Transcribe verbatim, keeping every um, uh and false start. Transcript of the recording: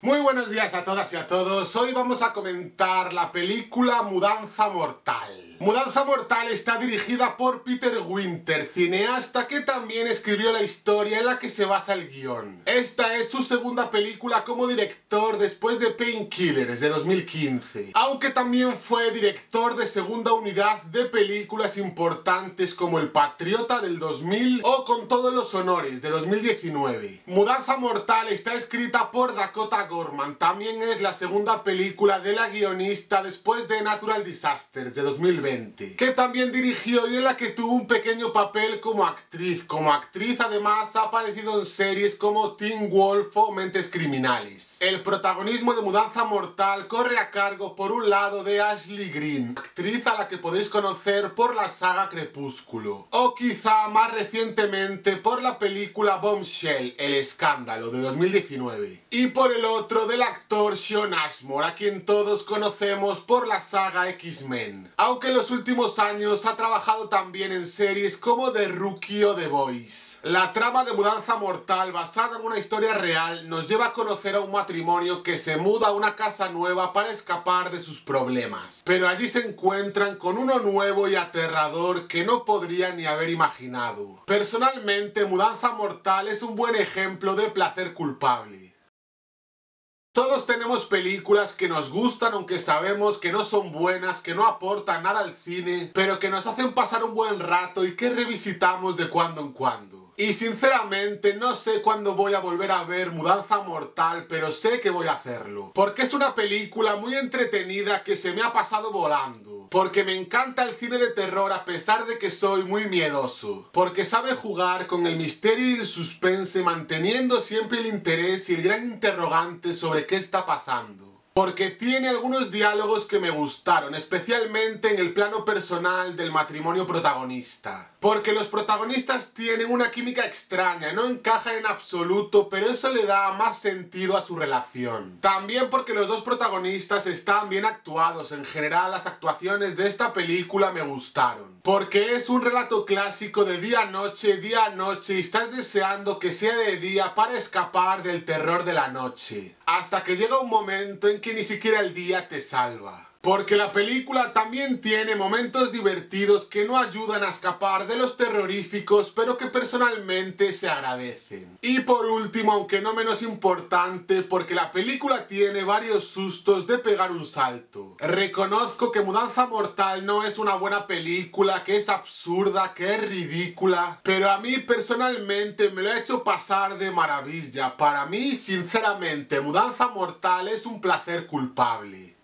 Muy buenos días a todas y a todos. Hoy vamos a comentar la película Mudanza Mortal. Mudanza Mortal está dirigida por Peter Winter, cineasta que también escribió la historia en la que se basa el guión. Esta es su segunda película como director después de Painkillers de dos mil quince, aunque también fue director de segunda unidad de películas importantes como El Patriota del dos mil o Con todos los honores de dos mil diecinueve. Mudanza Mortal está escrita por Dakota Gorman, también es la segunda película de la guionista después de Natural Disasters de dos mil veinte, que también dirigió y en la que tuvo un pequeño papel como actriz. Como actriz además ha aparecido en series como Teen Wolf o Mentes Criminales. El protagonismo de Mudanza Mortal corre a cargo por un lado de Ashley Greene, actriz a la que podéis conocer por la saga Crepúsculo, o quizá más recientemente por la película Bombshell, El Escándalo de dos mil diecinueve, y por el otro del actor Shawn Ashmore, a quien todos conocemos por la saga X-Men, aunque en los últimos años ha trabajado también en series como The Rookie o The Boys. La trama de Mudanza Mortal, basada en una historia real, nos lleva a conocer a un matrimonio que se muda a una casa nueva para escapar de sus problemas, pero allí se encuentran con uno nuevo y aterrador que no podrían ni haber imaginado. Personalmente, Mudanza Mortal es un buen ejemplo de placer culpable. Todos tenemos películas que nos gustan aunque sabemos que no son buenas, que no aportan nada al cine, pero que nos hacen pasar un buen rato y que revisitamos de cuando en cuando. Y sinceramente no sé cuándo voy a volver a ver Mudanza Mortal, pero sé que voy a hacerlo. Porque es una película muy entretenida que se me ha pasado volando. Porque me encanta el cine de terror a pesar de que soy muy miedoso. Porque sabe jugar con el misterio y el suspense manteniendo siempre el interés y el gran interrogante sobre qué está pasando. Porque tiene algunos diálogos que me gustaron, especialmente en el plano personal del matrimonio protagonista. Porque los protagonistas tienen una química extraña, no encajan en absoluto, pero eso le da más sentido a su relación. También porque los dos protagonistas están bien actuados, en general las actuaciones de esta película me gustaron. Porque es un relato clásico de día-noche, día-noche y estás deseando que sea de día para escapar del terror de la noche. Hasta que llega un momento en que ni siquiera el día te salva. Porque la película también tiene momentos divertidos que no ayudan a escapar de los terroríficos, pero que personalmente se agradecen. Y por último, aunque no menos importante, porque la película tiene varios sustos de pegar un salto. Reconozco que Mudanza Mortal no es una buena película, que es absurda, que es ridícula, pero a mí personalmente me lo ha hecho pasar de maravilla. Para mí, sinceramente, Mudanza Mortal es un placer culpable.